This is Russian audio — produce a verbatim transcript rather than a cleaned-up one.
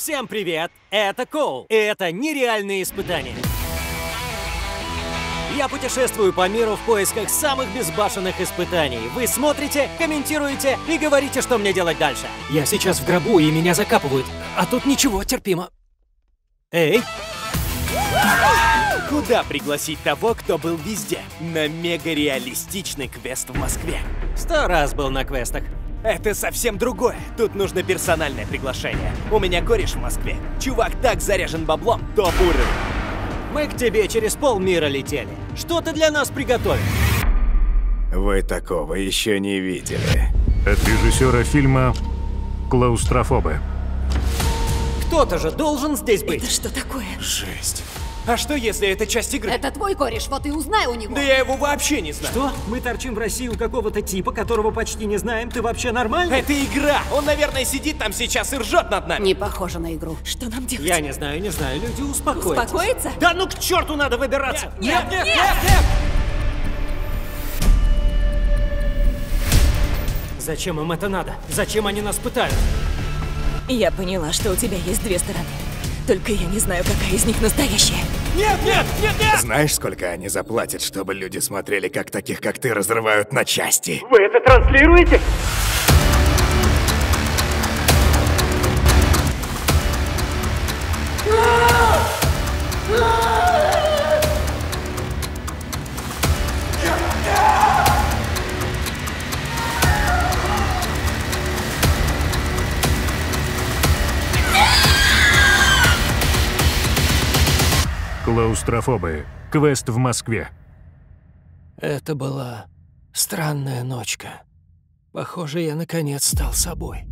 Всем привет, это Коул, и это нереальные испытания. Я путешествую по миру в поисках самых безбашенных испытаний. Вы смотрите, комментируете и говорите, что мне делать дальше. Я сейчас в гробу, и меня закапывают, а тут ничего, терпимо. Эй! Куда пригласить того, кто был везде? На мега-реалистичный квест в Москве. Сто раз был на квестах. Это совсем другое. Тут нужно персональное приглашение. У меня кореш в Москве. Чувак так заряжен баблом, топ уровень. Мы к тебе через полмира летели. Что ты для нас приготовил? Вы такого еще не видели. От режиссера фильма «Клаустрофобы». Кто-то же должен здесь быть. Это что такое? Жесть. А что, если это часть игры? Это твой кореш, вот и узнай у него. Да я его вообще не знаю. Что? Мы торчим в России у какого-то типа, которого почти не знаем. Ты вообще нормальный? Это игра. Он, наверное, сидит там сейчас и ржет над нами. Не похоже на игру. Что нам делать? Я не знаю, не знаю. Люди, успокойтесь. Успокоиться? Да ну к черту надо выбираться! Нет, нет, нет, нет! Зачем им это надо? Зачем они нас пытают? Я поняла, что у тебя есть две стороны. Только я не знаю, какая из них настоящая. Нет, нет, нет, нет! Знаешь, сколько они заплатят, чтобы люди смотрели, как таких, как ты, разрывают на части? Вы это транслируете? «Клаустрофобы. Квест в Москве». Это была странная ночка. Похоже, я наконец стал собой.